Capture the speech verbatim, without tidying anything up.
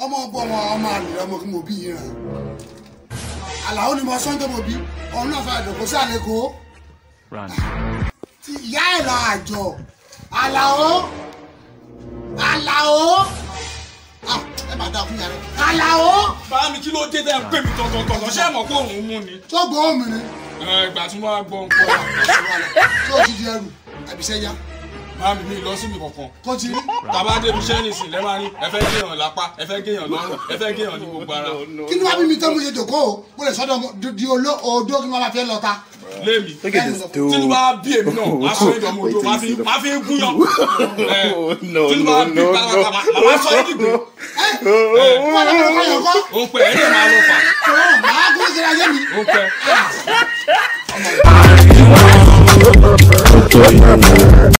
ọmọ ọgbọ ọmọ ọmọ àlè ọmọ kí mo bí yín ràn àlàó ni mo sọ́n tó mo bí ọ̀run náà fẹ́ dòkó sí àlékò ti ìyá ẹ̀ lọ àjọ àlàó àlàó ẹ bá dá fún yàrá àlàó. bá mi kí ló dé tẹ́ ń pè mí tọ̀tọ̀tọ̀ ṣé ẹ mọ̀ pé òun mú ni. tó gbọ́ òmìn ni. ìgbà tí wọ́n á gbọ́ ń pọ̀ tó ti di ẹrù àbíṣẹ́ yá. Máa mi mi lọ sí mi kankan. Tó ti rí. Tàbá débi iṣẹ́ nìsín lẹ́ máa ní ẹ fẹ́ géèyàn lápá ẹ fẹ́ géèyàn lọ́rùn ẹ fẹ́ géèyàn ní gbogbo ara. Kí ni wàá bí mi tán mo ṣe jòkó o? Mo lè sọ́dọ̀ di odó kí wọ́n máa fẹ́ lọ ta. Lémi. Tínú bá bí èmi náà, máa sọ ìdọ̀ mo jó, máa fi ń gúnyán. Tínú bá bí pàápàá, màmá sọ ìdìbò. Ó ń pẹ́ ẹ̀ ẹ̀ máa lọ fà. Màá kúrò sí ayé mi. Ó ń pẹ́.